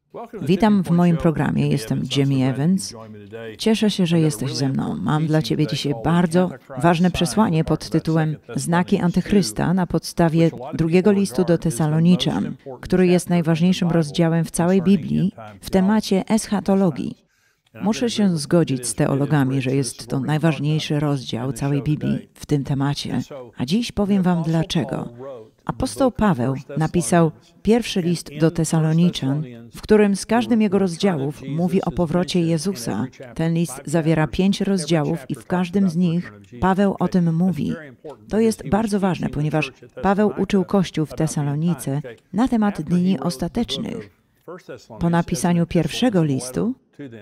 Witam w moim programie. Jestem Jimmy Evans. Cieszę się, że jesteś ze mną. Mam dla Ciebie dzisiaj bardzo ważne przesłanie pod tytułem Znaki Antychrysta na podstawie drugiego listu do Tesaloniczan, który jest najważniejszym rozdziałem w całej Biblii w temacie eschatologii. Muszę się zgodzić z teologami, że jest to najważniejszy rozdział całej Biblii w tym temacie. A dziś powiem Wam dlaczego. Apostoł Paweł napisał pierwszy list do Tesaloniczan, w którym z każdym jego rozdziałów mówi o powrocie Jezusa. Ten list zawiera 5 rozdziałów i w każdym z nich Paweł o tym mówi. To jest bardzo ważne, ponieważ Paweł uczył Kościół w Tesalonice na temat dni ostatecznych. Po napisaniu pierwszego listu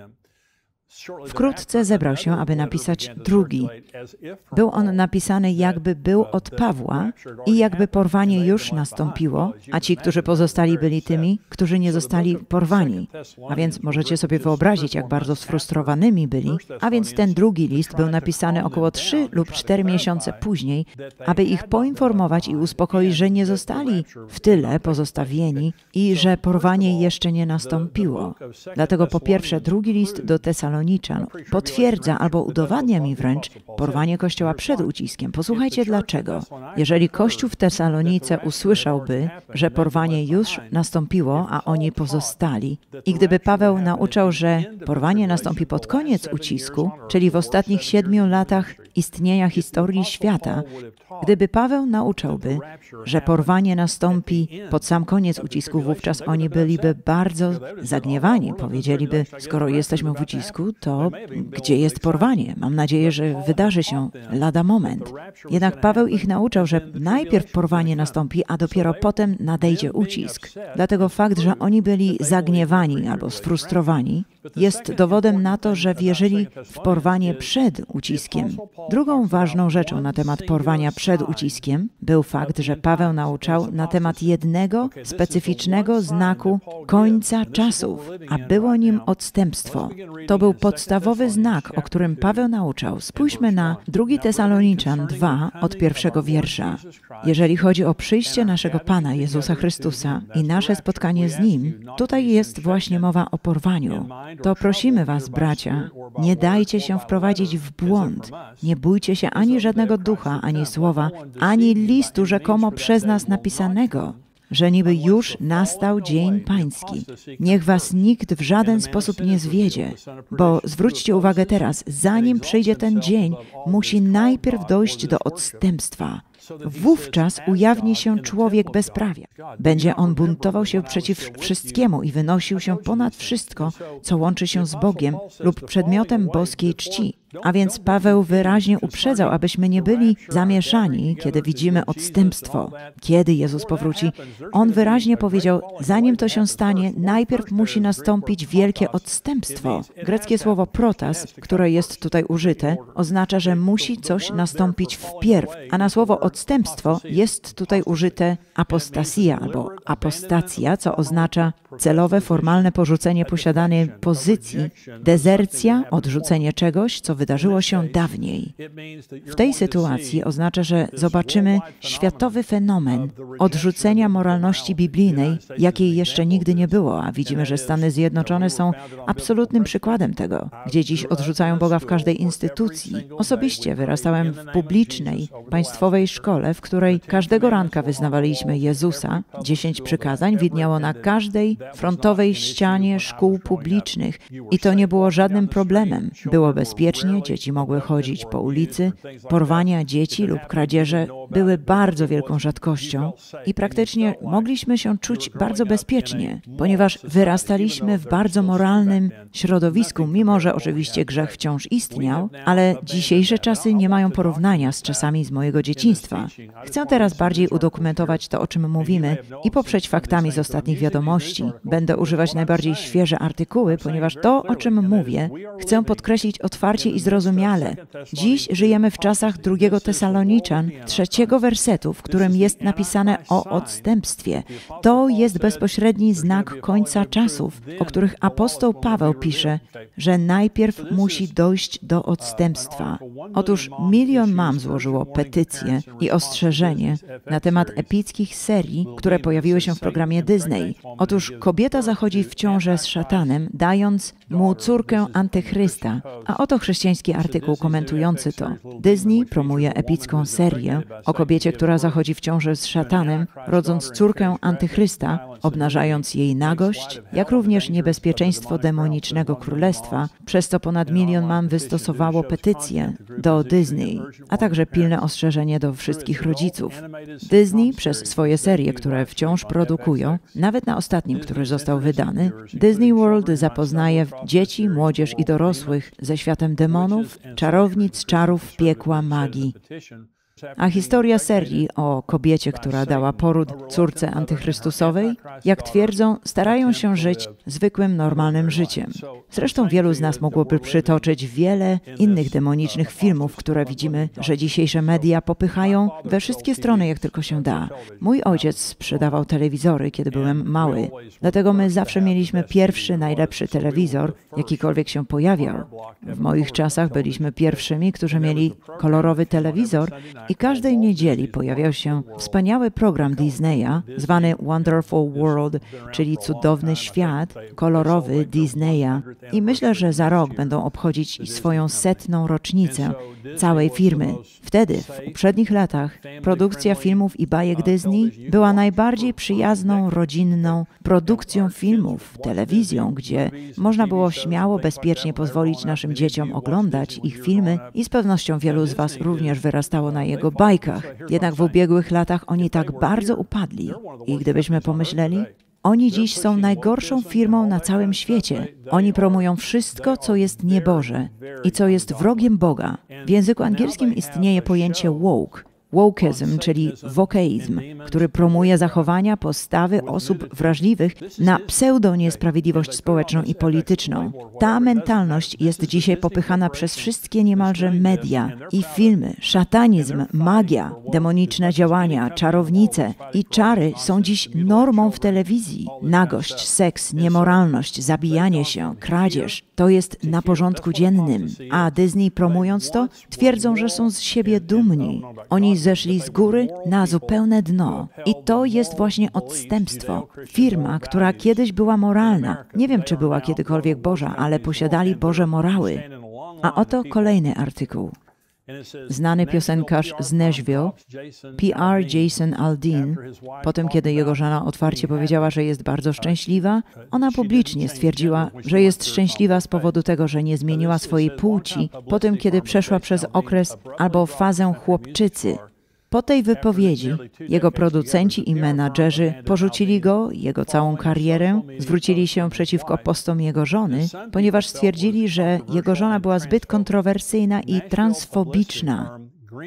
wkrótce zebrał się, aby napisać drugi. Był on napisany jakby był od Pawła i jakby porwanie już nastąpiło, a ci, którzy pozostali, byli tymi, którzy nie zostali porwani. A więc możecie sobie wyobrazić, jak bardzo sfrustrowanymi byli. A więc ten drugi list był napisany około 3 lub 4 miesiące później, aby ich poinformować i uspokoić, że nie zostali w tyle pozostawieni i że porwanie jeszcze nie nastąpiło. Dlatego po pierwsze drugi list do Tesaloniczan potwierdza albo udowadnia mi wręcz porwanie Kościoła przed uciskiem. Posłuchajcie dlaczego. Jeżeli Kościół w Tesalonice usłyszałby, że porwanie już nastąpiło, a oni pozostali, i gdyby Paweł nauczał, że porwanie nastąpi pod koniec ucisku, czyli w ostatnich 7 latach istnienia historii świata, gdyby Paweł nauczałby, że porwanie nastąpi pod sam koniec ucisku, wówczas oni byliby bardzo zagniewani. Powiedzieliby, skoro jesteśmy w ucisku, to gdzie jest porwanie? Mam nadzieję, że wydarzy się lada moment. Jednak Paweł ich nauczał, że najpierw porwanie nastąpi, a dopiero potem nadejdzie ucisk. Dlatego fakt, że oni byli zagniewani albo sfrustrowani, jest dowodem na to, że wierzyli w porwanie przed uciskiem. Drugą ważną rzeczą na temat porwania przed uciskiem był fakt, że Paweł nauczał na temat jednego specyficznego znaku końca czasów, a było nim odstępstwo. To był podstawowy znak, o którym Paweł nauczał. Spójrzmy na 2 Tesaloniczan 2 od 1 wiersza. Jeżeli chodzi o przyjście naszego Pana Jezusa Chrystusa i nasze spotkanie z Nim, tutaj jest właśnie mowa o porwaniu. To prosimy was, bracia, nie dajcie się wprowadzić w błąd. Nie bójcie się ani żadnego ducha, ani słowa, ani listu rzekomo przez nas napisanego, że niby już nastał dzień pański. Niech was nikt w żaden sposób nie zwiedzie, bo zwróćcie uwagę teraz, zanim przyjdzie ten dzień, musi najpierw dojść do odstępstwa. Wówczas ujawni się człowiek bezprawia. Będzie on buntował się przeciw wszystkiemu i wynosił się ponad wszystko, co łączy się z Bogiem lub przedmiotem boskiej czci. A więc Paweł wyraźnie uprzedzał, abyśmy nie byli zamieszani, kiedy widzimy odstępstwo, kiedy Jezus powróci. On wyraźnie powiedział, zanim to się stanie, najpierw musi nastąpić wielkie odstępstwo. Greckie słowo protas, które jest tutaj użyte, oznacza, że musi coś nastąpić wpierw, a na słowo odstępstwo jest tutaj użyte apostasia albo apostacja, co oznacza celowe, formalne porzucenie posiadanej pozycji, dezercja, odrzucenie czegoś, co wydarzyło się dawniej. W tej sytuacji oznacza, że zobaczymy światowy fenomen odrzucenia moralności biblijnej, jakiej jeszcze nigdy nie było, a widzimy, że Stany Zjednoczone są absolutnym przykładem tego, gdzie dziś odrzucają Boga w każdej instytucji. Osobiście wyrastałem w publicznej, państwowej szkole, w której każdego ranka wyznawaliśmy Jezusa. 10 przykazań widniało na każdej frontowej ścianie szkół publicznych i to nie było żadnym problemem. Było bezpiecznie, dzieci mogły chodzić po ulicy, porwania dzieci lub kradzieże były bardzo wielką rzadkością i praktycznie mogliśmy się czuć bardzo bezpiecznie, ponieważ wyrastaliśmy w bardzo moralnym środowisku, mimo że oczywiście grzech wciąż istniał, ale dzisiejsze czasy nie mają porównania z czasami z mojego dzieciństwa. Chcę teraz bardziej udokumentować to, o czym mówimy i poprzeć faktami z ostatnich wiadomości. Będę używać najbardziej świeże artykuły, ponieważ to, o czym mówię, chcę podkreślić otwarcie i zrozumiale. Dziś żyjemy w czasach 2 Tesaloniczan, 3 3 wersetu, w którym jest napisane o odstępstwie. To jest bezpośredni znak końca czasów, o których apostoł Paweł pisze, że najpierw musi dojść do odstępstwa. Otóż 1 milion mam złożyło petycję i ostrzeżenie na temat epickich serii, które pojawiły się w programie Disney. Otóż kobieta zachodzi w ciążę z szatanem, dając mu córkę Antychrysta. A oto chrześcijański artykuł komentujący to. Disney promuje epicką serię o kobiecie, która zachodzi w ciążę z szatanem, rodząc córkę Antychrysta, obnażając jej nagość, jak również niebezpieczeństwo demonicznego królestwa, przez co ponad 1 milion mam wystosowało petycję do Disney, a także pilne ostrzeżenie do wszystkich rodziców. Disney przez swoje serie, które wciąż produkują, nawet na ostatnim, który został wydany, Disney World zapoznaje dzieci, młodzież i dorosłych ze światem demonów, czarownic, czarów, piekła, magii. A historia serii o kobiecie, która dała poród córce antychrystusowej, jak twierdzą, starają się żyć zwykłym, normalnym życiem. Zresztą wielu z nas mogłoby przytoczyć wiele innych demonicznych filmów, które widzimy, że dzisiejsze media popychają we wszystkie strony, jak tylko się da. Mój ojciec sprzedawał telewizory, kiedy byłem mały. Dlatego my zawsze mieliśmy pierwszy, najlepszy telewizor, jakikolwiek się pojawiał. W moich czasach byliśmy pierwszymi, którzy mieli kolorowy telewizor, i każdej niedzieli pojawiał się wspaniały program Disneya, zwany Wonderful World, czyli Cudowny Świat, kolorowy Disneya. I myślę, że za rok będą obchodzić swoją 100. rocznicę całej firmy. Wtedy, w poprzednich latach, produkcja filmów i bajek Disney była najbardziej przyjazną, rodzinną produkcją filmów, telewizją, gdzie można było śmiało, bezpiecznie pozwolić naszym dzieciom oglądać ich filmy i z pewnością wielu z Was również wyrastało na jego bajkach. Jednak w ubiegłych latach oni tak bardzo upadli. I gdybyśmy pomyśleli, oni dziś są najgorszą firmą na całym świecie. Oni promują wszystko, co jest nieboże i co jest wrogiem Boga. W języku angielskim istnieje pojęcie woke. Wokeism, czyli wokeizm, który promuje zachowania, postawy osób wrażliwych na pseudo-niesprawiedliwość społeczną i polityczną. Ta mentalność jest dzisiaj popychana przez wszystkie niemalże media i filmy. Szatanizm, magia, demoniczne działania, czarownice i czary są dziś normą w telewizji. Nagość, seks, niemoralność, zabijanie się, kradzież. To jest na porządku dziennym. A Disney, promując to, twierdzą, że są z siebie dumni. Oni zeszli z góry na zupełne dno. I to jest właśnie odstępstwo. Firma, która kiedyś była moralna. Nie wiem, czy była kiedykolwiek Boża, ale posiadali Boże morały. A oto kolejny artykuł. Znany piosenkarz z Nashville, P.R. Jason Aldean, potem kiedy jego żona otwarcie powiedziała, że jest bardzo szczęśliwa, ona publicznie stwierdziła, że jest szczęśliwa z powodu tego, że nie zmieniła swojej płci, po tym kiedy przeszła przez okres albo fazę chłopczycy. Po tej wypowiedzi jego producenci i menadżerzy porzucili go, jego całą karierę, zwrócili się przeciwko postom jego żony, ponieważ stwierdzili, że jego żona była zbyt kontrowersyjna i transfobiczna.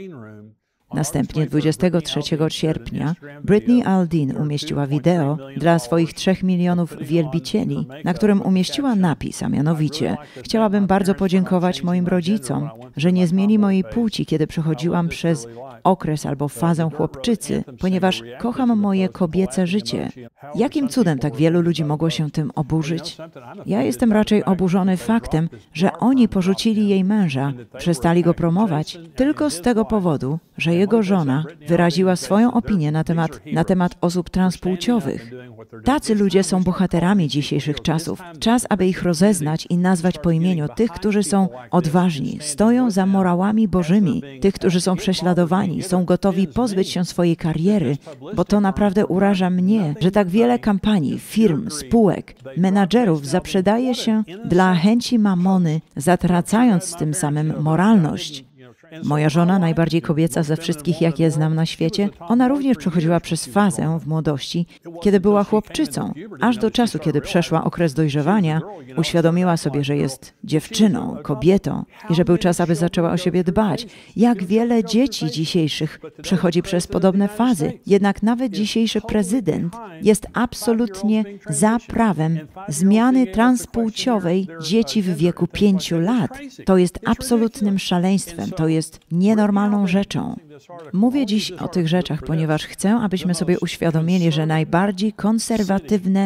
Następnie 23 sierpnia Britney Aldean umieściła wideo dla swoich 3 milionów wielbicieli, na którym umieściła napis, a mianowicie: chciałabym bardzo podziękować moim rodzicom, że nie zmienili mojej płci, kiedy przechodziłam przez okres albo fazę chłopczycy, ponieważ kocham moje kobiece życie. Jakim cudem tak wielu ludzi mogło się tym oburzyć? Ja jestem raczej oburzony faktem, że oni porzucili jej męża, przestali go promować tylko z tego powodu, że jego żona wyraziła swoją opinię na temat osób transpłciowych. Tacy ludzie są bohaterami dzisiejszych czasów. Czas, aby ich rozeznać i nazwać po imieniu tych, którzy są odważni, stoją za morałami bożymi, tych, którzy są prześladowani, są gotowi pozbyć się swojej kariery, bo to naprawdę uraża mnie, że tak wiele kampanii, firm, spółek, menadżerów zaprzedaje się dla chęci mamony, zatracając tym samym moralność. Moja żona, najbardziej kobieca ze wszystkich, jakie znam na świecie, ona również przechodziła przez fazę w młodości, kiedy była chłopczycą. Aż do czasu, kiedy przeszła okres dojrzewania, uświadomiła sobie, że jest dziewczyną, kobietą i że był czas, aby zaczęła o siebie dbać. Jak wiele dzieci dzisiejszych przechodzi przez podobne fazy. Jednak nawet dzisiejszy prezydent jest absolutnie za prawem zmiany transpłciowej dzieci w wieku 5 lat. To jest absolutnym szaleństwem. To jest nienormalną rzeczą. Mówię dziś o tych rzeczach, ponieważ chcę, abyśmy sobie uświadomili, że najbardziej konserwatywne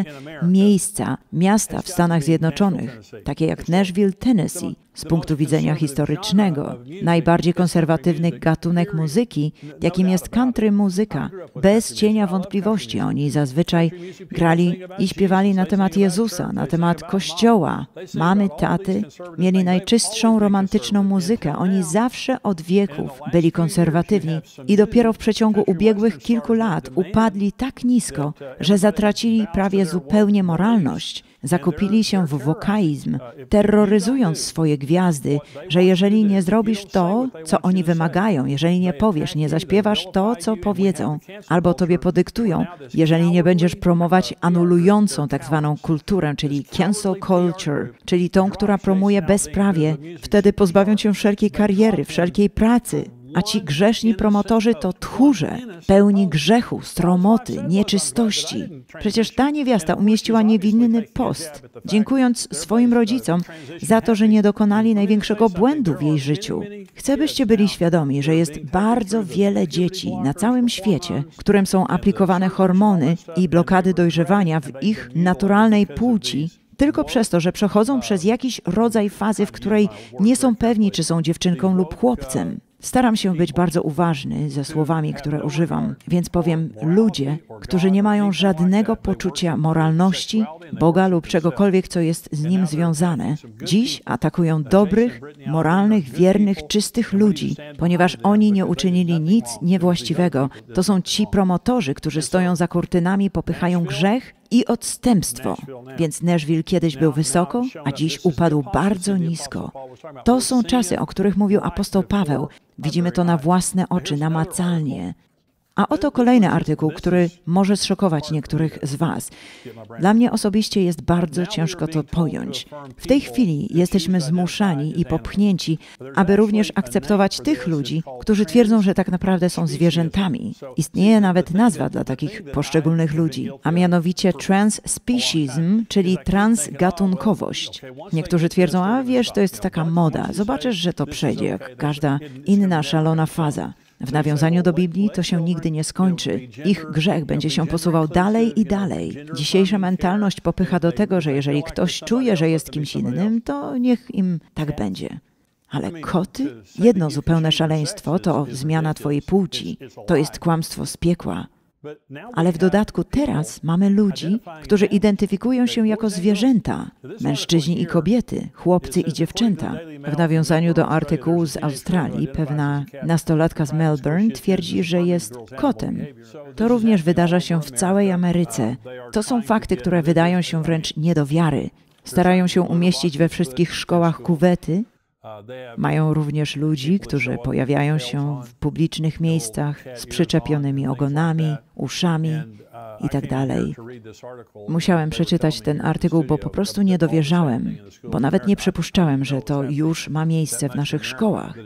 miasta w Stanach Zjednoczonych, takie jak Nashville, Tennessee, z punktu widzenia historycznego, najbardziej konserwatywny gatunek muzyki, jakim jest country muzyka, bez cienia wątpliwości. Oni zazwyczaj grali i śpiewali na temat Jezusa, na temat Kościoła. Mamy, taty, mieli najczystszą romantyczną muzykę. Oni zawsze od wieków byli konserwatywni i dopiero w przeciągu ubiegłych kilku lat upadli tak nisko, że zatracili prawie zupełnie moralność. Zakupili się w wokaizm, terroryzując swoje gwiazdy, że jeżeli nie zrobisz to, co oni wymagają, jeżeli nie powiesz, nie zaśpiewasz to, co powiedzą, albo tobie podyktują, jeżeli nie będziesz promować anulującą tak zwaną kulturę, czyli cancel culture, czyli tą, która promuje bezprawie, wtedy pozbawią cię wszelkiej kariery, wszelkiej pracy. A ci grzeszni promotorzy to tchórze, pełni grzechu, stromoty, nieczystości. Przecież ta niewiasta umieściła niewinny post, dziękując swoim rodzicom za to, że nie dokonali największego błędu w jej życiu. Chcę, byście byli świadomi, że jest bardzo wiele dzieci na całym świecie, którym są aplikowane hormony i blokady dojrzewania w ich naturalnej płci, tylko przez to, że przechodzą przez jakiś rodzaj fazy, w której nie są pewni, czy są dziewczynką lub chłopcem. Staram się być bardzo uważny ze słowami, które używam, więc powiem ludzie, którzy nie mają żadnego poczucia moralności, Boga lub czegokolwiek, co jest z Nim związane, dziś atakują dobrych, moralnych, wiernych, czystych ludzi, ponieważ oni nie uczynili nic niewłaściwego. To są ci promotorzy, którzy stoją za kurtynami, popychają grzech i odstępstwo. Więc Nashville kiedyś był wysoko, a dziś upadł bardzo nisko. To są czasy, o których mówił apostoł Paweł. Widzimy to na własne oczy, namacalnie. A oto kolejny artykuł, który może zszokować niektórych z Was. Dla mnie osobiście jest bardzo ciężko to pojąć. W tej chwili jesteśmy zmuszani i popchnięci, aby również akceptować tych ludzi, którzy twierdzą, że tak naprawdę są zwierzętami. Istnieje nawet nazwa dla takich poszczególnych ludzi, a mianowicie transspeciesm, czyli transgatunkowość. Niektórzy twierdzą, a wiesz, to jest taka moda. Zobaczysz, że to przejdzie, jak każda inna szalona faza. W nawiązaniu do Biblii to się nigdy nie skończy. Ich grzech będzie się posuwał dalej i dalej. Dzisiejsza mentalność popycha do tego, że jeżeli ktoś czuje, że jest kimś innym, to niech im tak będzie. Ale koty? Jedno zupełne szaleństwo to zmiana twojej płci. To jest kłamstwo z piekła. Ale w dodatku teraz mamy ludzi, którzy identyfikują się jako zwierzęta, mężczyźni i kobiety, chłopcy i dziewczęta. W nawiązaniu do artykułu z Australii pewna nastolatka z Melbourne twierdzi, że jest kotem. To również wydarza się w całej Ameryce. To są fakty, które wydają się wręcz nie do wiary. Starają się umieścić we wszystkich szkołach kuwety. Mają również ludzi, którzy pojawiają się w publicznych miejscach z przyczepionymi ogonami, uszami itd. Musiałem przeczytać ten artykuł, bo po prostu nie dowierzałem, bo nawet nie przypuszczałem, że to już ma miejsce w naszych szkołach.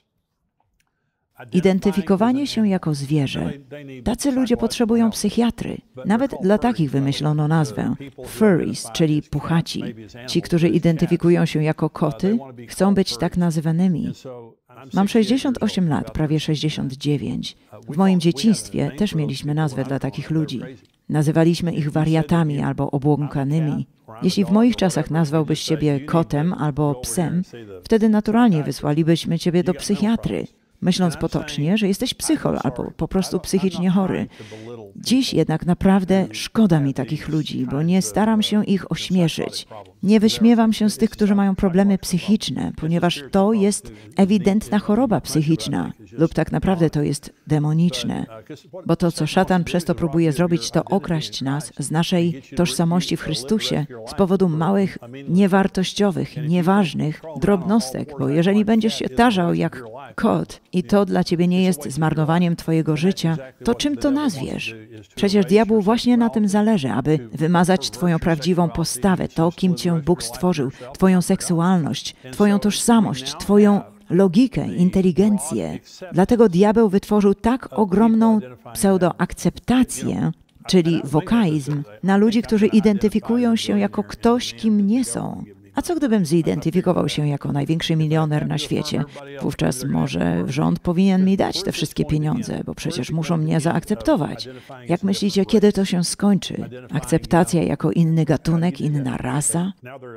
Identyfikowanie się jako zwierzę. Tacy ludzie potrzebują psychiatry. Nawet dla takich wymyślono nazwę furries, czyli puchaci. Ci, którzy identyfikują się jako koty, chcą być tak nazywanymi. Mam 68 lat, prawie 69. W moim dzieciństwie też mieliśmy nazwę dla takich ludzi. Nazywaliśmy ich wariatami albo obłąkanymi. Jeśli w moich czasach nazwałbyś siebie kotem albo psem, wtedy naturalnie wysłalibyśmy ciebie do psychiatry, myśląc potocznie, że jesteś psychol albo po prostu psychicznie chory. Dziś jednak naprawdę szkoda mi takich ludzi, bo nie staram się ich ośmieszyć. Nie wyśmiewam się z tych, którzy mają problemy psychiczne, ponieważ to jest ewidentna choroba psychiczna lub tak naprawdę to jest demoniczne. Bo to, co szatan przez to próbuje zrobić, to okraść nas z naszej tożsamości w Chrystusie z powodu małych, niewartościowych, nieważnych drobnostek, bo jeżeli będziesz się tarzał jak kot i to dla ciebie nie jest zmarnowaniem twojego życia, to czym to nazwiesz? Przecież diabłu właśnie na tym zależy, aby wymazać twoją prawdziwą postawę, to, kim cię Bóg stworzył, twoją seksualność, twoją tożsamość, twoją logikę, inteligencję. Dlatego diabeł wytworzył tak ogromną pseudoakceptację, czyli wokaizm, na ludzi, którzy identyfikują się jako ktoś, kim nie są. A co gdybym zidentyfikował się jako największy milioner na świecie? Wówczas może rząd powinien mi dać te wszystkie pieniądze, bo przecież muszą mnie zaakceptować. Jak myślicie, kiedy to się skończy? Akceptacja jako inny gatunek, inna rasa?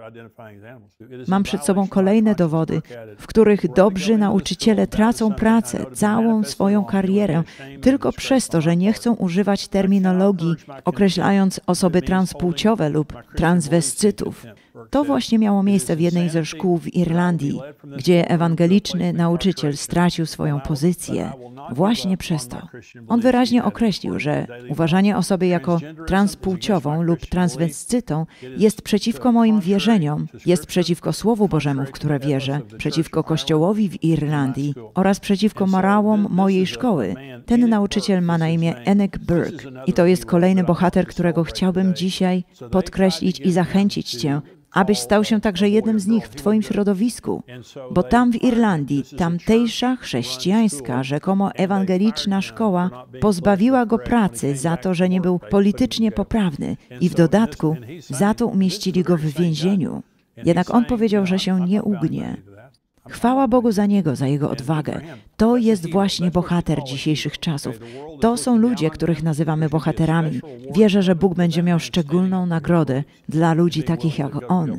Mam przed sobą kolejne dowody, w których dobrzy nauczyciele tracą pracę, całą swoją karierę, tylko przez to, że nie chcą używać terminologii, określając osoby transpłciowe lub transwestytów. To właśnie miało miejsce w jednej ze szkół w Irlandii, gdzie ewangeliczny nauczyciel stracił swoją pozycję właśnie przez to. On wyraźnie określił, że uważanie osoby jako transpłciową lub transwestytą jest przeciwko moim wierzeniom, jest przeciwko Słowu Bożemu, w które wierzę, przeciwko Kościołowi w Irlandii oraz przeciwko morałom mojej szkoły. Ten nauczyciel ma na imię Enoch Burke i to jest kolejny bohater, którego chciałbym dzisiaj podkreślić i zachęcić Cię, abyś stał się także jednym z nich w Twoim środowisku. Bo tam w Irlandii tamtejsza chrześcijańska, rzekomo ewangeliczna szkoła pozbawiła go pracy za to, że nie był politycznie poprawny i w dodatku za to umieścili go w więzieniu. Jednak on powiedział, że się nie ugnie. Chwała Bogu za niego, za jego odwagę. To jest właśnie bohater dzisiejszych czasów. To są ludzie, których nazywamy bohaterami. Wierzę, że Bóg będzie miał szczególną nagrodę dla ludzi takich jak on.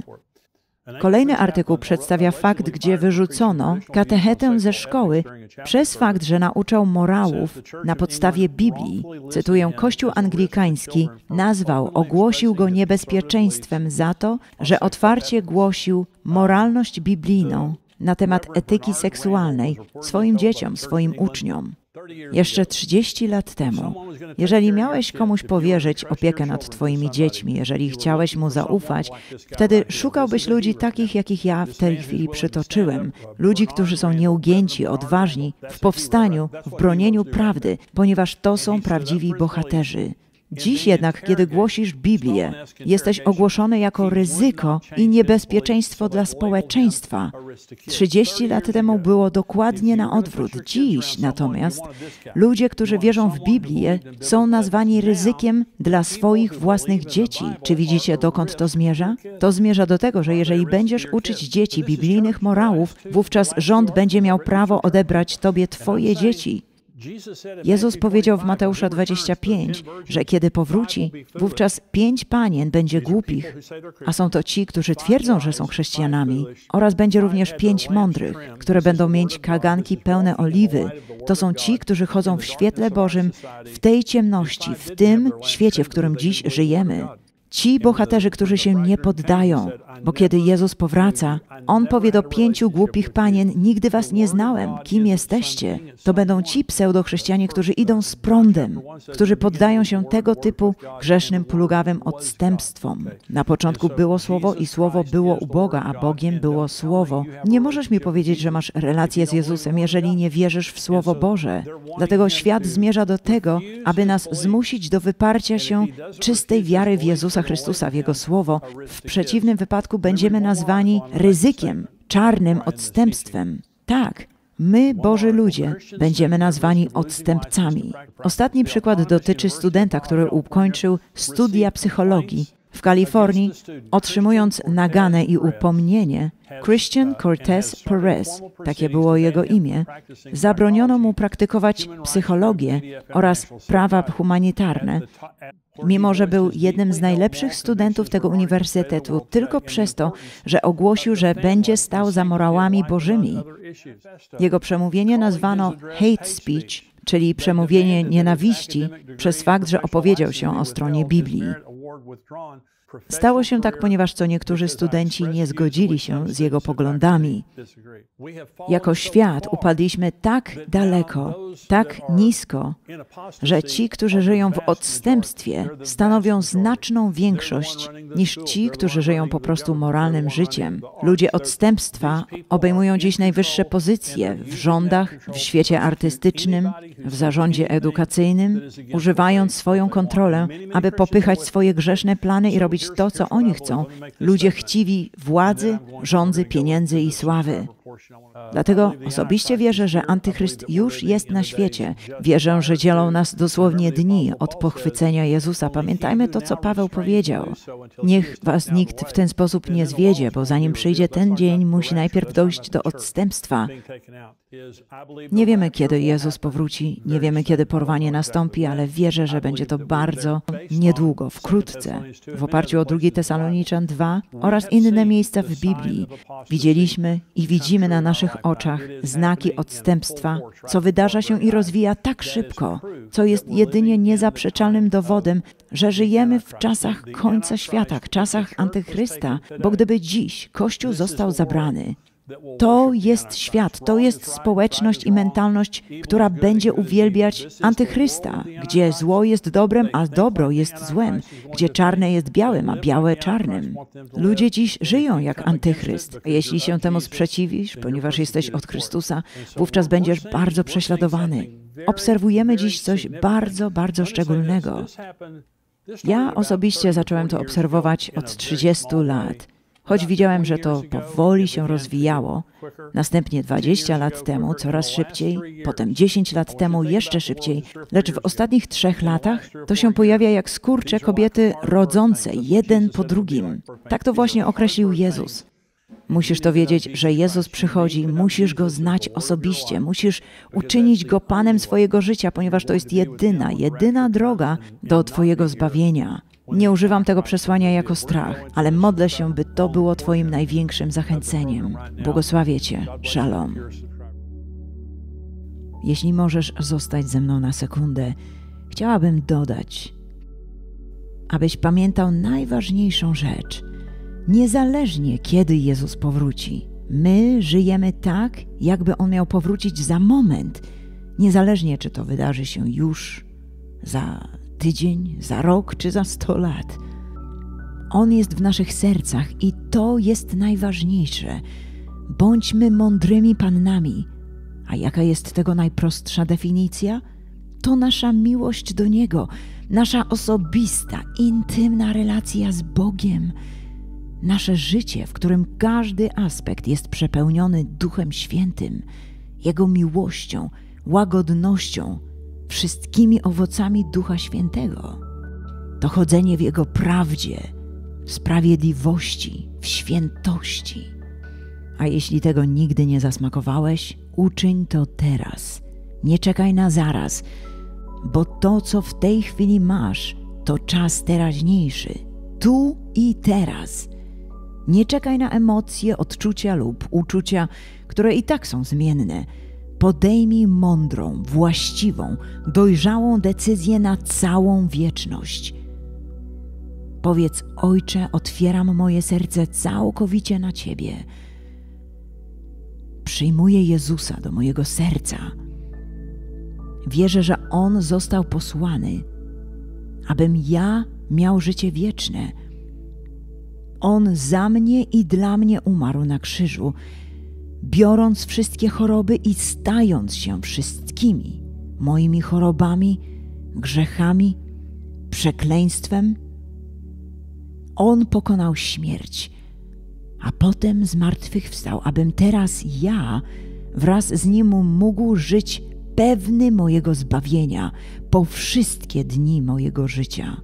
Kolejny artykuł przedstawia fakt, gdzie wyrzucono katechetę ze szkoły przez fakt, że nauczał morałów na podstawie Biblii. Cytuję, Kościół anglikański ogłosił go niebezpieczeństwem za to, że otwarcie głosił moralność biblijną na temat etyki seksualnej swoim dzieciom, swoim uczniom. Jeszcze 30 lat temu, jeżeli miałeś komuś powierzyć opiekę nad Twoimi dziećmi, jeżeli chciałeś mu zaufać, wtedy szukałbyś ludzi takich, jakich ja w tej chwili przytoczyłem. Ludzi, którzy są nieugięci, odważni w powstaniu, w bronieniu prawdy, ponieważ to są prawdziwi bohaterzy. Dziś jednak, kiedy głosisz Biblię, jesteś ogłoszony jako ryzyko i niebezpieczeństwo dla społeczeństwa. 30 lat temu było dokładnie na odwrót. Dziś natomiast ludzie, którzy wierzą w Biblię, są nazwani ryzykiem dla swoich własnych dzieci. Czy widzicie, dokąd to zmierza? To zmierza do tego, że jeżeli będziesz uczyć dzieci biblijnych morałów, wówczas rząd będzie miał prawo odebrać tobie twoje dzieci. Jezus powiedział w Mateusza 25, że kiedy powróci, wówczas 5 panien będzie głupich, a są to ci, którzy twierdzą, że są chrześcijanami, oraz będzie również 5 mądrych, które będą mieć kaganki pełne oliwy. To są ci, którzy chodzą w świetle Bożym, w tej ciemności, w tym świecie, w którym dziś żyjemy. Ci bohaterzy, którzy się nie poddają, bo kiedy Jezus powraca, On powie do 5 głupich panien, nigdy was nie znałem, kim jesteście? To będą ci pseudochrześcijanie, którzy idą z prądem, którzy poddają się tego typu grzesznym, plugawym odstępstwom. Na początku było Słowo i Słowo było u Boga, a Bogiem było Słowo. Nie możesz mi powiedzieć, że masz relację z Jezusem, jeżeli nie wierzysz w Słowo Boże. Dlatego świat zmierza do tego, aby nas zmusić do wyparcia się czystej wiary w Jezusa Chrystusa, w Jego Słowo. W przeciwnym wypadku będziemy nazwani ryzykiem, czarnym odstępstwem. Tak, my, Boży ludzie, będziemy nazwani odstępcami. Ostatni przykład dotyczy studenta, który ukończył studia psychologii w Kalifornii, otrzymując naganę i upomnienie. Christian Cortez Perez, takie było jego imię, zabroniono mu praktykować psychologię oraz prawa humanitarne, mimo że był jednym z najlepszych studentów tego uniwersytetu, tylko przez to, że ogłosił, że będzie stał za morałami bożymi. Jego przemówienie nazwano hate speech, czyli przemówienie nienawiści, przez fakt, że opowiedział się o stronie Biblii. Stało się tak, ponieważ co niektórzy studenci nie zgodzili się z jego poglądami. Jako świat upadliśmy tak daleko, tak nisko, że ci, którzy żyją w odstępstwie, stanowią znaczną większość niż ci, którzy żyją po prostu moralnym życiem. Ludzie odstępstwa obejmują dziś najwyższe pozycje w rządach, w świecie artystycznym, w zarządzie edukacyjnym, używając swoją kontrolę, aby popychać swoje grzeszne plany i robić to, co oni chcą. Ludzie chciwi władzy, rządzy, pieniędzy i sławy. Dlatego osobiście wierzę, że Antychryst już jest na świecie. Wierzę, że dzielą nas dosłownie dni od pochwycenia Jezusa. Pamiętajmy to, co Paweł powiedział. Niech was nikt w ten sposób nie zwiedzie, bo zanim przyjdzie ten dzień, musi najpierw dojść do odstępstwa. Nie wiemy, kiedy Jezus powróci, nie wiemy, kiedy porwanie nastąpi, ale wierzę, że będzie to bardzo niedługo, wkrótce. W oparciu o 2 Tesaloniczan 2 oraz inne miejsca w Biblii widzieliśmy i widzimy na naszych oczach znaki odstępstwa, co wydarza się i rozwija tak szybko, co jest jedynie niezaprzeczalnym dowodem, że żyjemy w czasach końca świata, w czasach Antychrysta, bo gdyby dziś Kościół został zabrany, to jest świat, to jest społeczność i mentalność, która będzie uwielbiać Antychrysta, gdzie zło jest dobrem, a dobro jest złem, gdzie czarne jest białym, a białe czarnym. Ludzie dziś żyją jak Antychryst. A jeśli się temu sprzeciwisz, ponieważ jesteś od Chrystusa, wówczas będziesz bardzo prześladowany. Obserwujemy dziś coś bardzo, bardzo szczególnego. Ja osobiście zacząłem to obserwować od 30 lat. Choć widziałem, że to powoli się rozwijało, następnie 20 lat temu coraz szybciej, potem 10 lat temu jeszcze szybciej, lecz w ostatnich 3 latach to się pojawia jak skurcze kobiety rodzące, jeden po drugim. Tak to właśnie określił Jezus. Musisz to wiedzieć, że Jezus przychodzi, musisz Go znać osobiście, musisz uczynić Go Panem swojego życia, ponieważ to jest jedyna droga do Twojego zbawienia. Nie używam tego przesłania jako strach, ale modlę się, by to było Twoim największym zachęceniem. Błogosławię Cię. Shalom. Jeśli możesz zostać ze mną na sekundę, chciałabym dodać, abyś pamiętał najważniejszą rzecz. Niezależnie kiedy Jezus powróci, my żyjemy tak, jakby On miał powrócić za moment. Niezależnie, czy to wydarzy się już, za tydzień, za rok czy za 100 lat. On jest w naszych sercach i to jest najważniejsze. Bądźmy mądrymi pannami. A jaka jest tego najprostsza definicja? To nasza miłość do Niego, nasza osobista, intymna relacja z Bogiem. Nasze życie, w którym każdy aspekt jest przepełniony Duchem Świętym, Jego miłością, łagodnością, wszystkimi owocami Ducha Świętego. To chodzenie w Jego prawdzie, w sprawiedliwości, w świętości. A jeśli tego nigdy nie zasmakowałeś, uczyń to teraz. Nie czekaj na zaraz, bo to, co w tej chwili masz, to czas teraźniejszy. Tu i teraz. Nie czekaj na emocje, odczucia lub uczucia, które i tak są zmienne. Podejmij mądrą, właściwą, dojrzałą decyzję na całą wieczność. Powiedz: Ojcze, otwieram moje serce całkowicie na Ciebie. Przyjmuję Jezusa do mojego serca. Wierzę, że On został posłany, abym ja miał życie wieczne. On za mnie i dla mnie umarł na krzyżu, biorąc wszystkie choroby i stając się wszystkimi moimi chorobami, grzechami, przekleństwem. On pokonał śmierć, a potem zmartwychwstał, abym teraz ja wraz z Nim mógł żyć pewny mojego zbawienia po wszystkie dni mojego życia.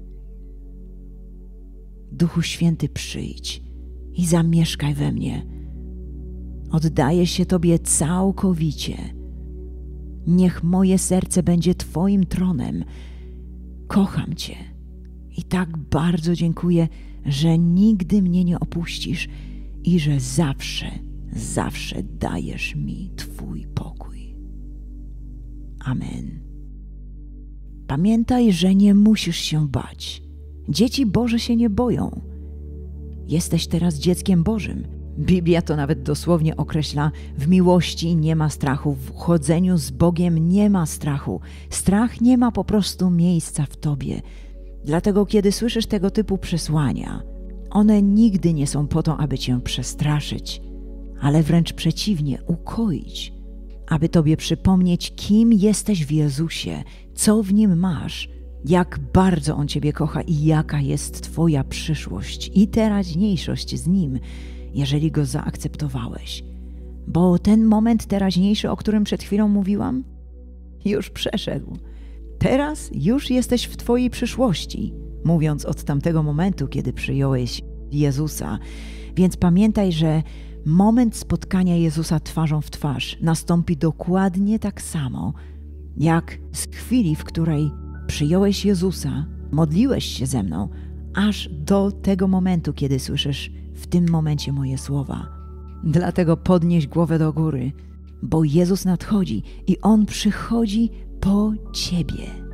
Duchu Święty, przyjdź i zamieszkaj we mnie. Oddaję się Tobie całkowicie. Niech moje serce będzie Twoim tronem. Kocham Cię i tak bardzo dziękuję, że nigdy mnie nie opuścisz i że zawsze dajesz mi Twój pokój. Amen. Pamiętaj, że nie musisz się bać. Dzieci Boże się nie boją. Jesteś teraz dzieckiem Bożym. Biblia to nawet dosłownie określa: w miłości nie ma strachu, w chodzeniu z Bogiem nie ma strachu. Strach nie ma po prostu miejsca w Tobie. Dlatego kiedy słyszysz tego typu przesłania, one nigdy nie są po to, aby Cię przestraszyć, ale wręcz przeciwnie, ukoić, aby Tobie przypomnieć, kim jesteś w Jezusie, co w Nim masz, jak bardzo On Ciebie kocha i jaka jest Twoja przyszłość i teraźniejszość z Nim, jeżeli Go zaakceptowałeś. Bo ten moment teraźniejszy, o którym przed chwilą mówiłam, już przeszedł. Teraz już jesteś w Twojej przyszłości, mówiąc od tamtego momentu, kiedy przyjąłeś Jezusa. Więc pamiętaj, że moment spotkania Jezusa twarzą w twarz nastąpi dokładnie tak samo, jak z chwili, w której przyjąłeś Jezusa, modliłeś się ze mną, aż do tego momentu, kiedy słyszysz w tym momencie moje słowa. Dlatego podnieś głowę do góry, bo Jezus nadchodzi i On przychodzi po Ciebie.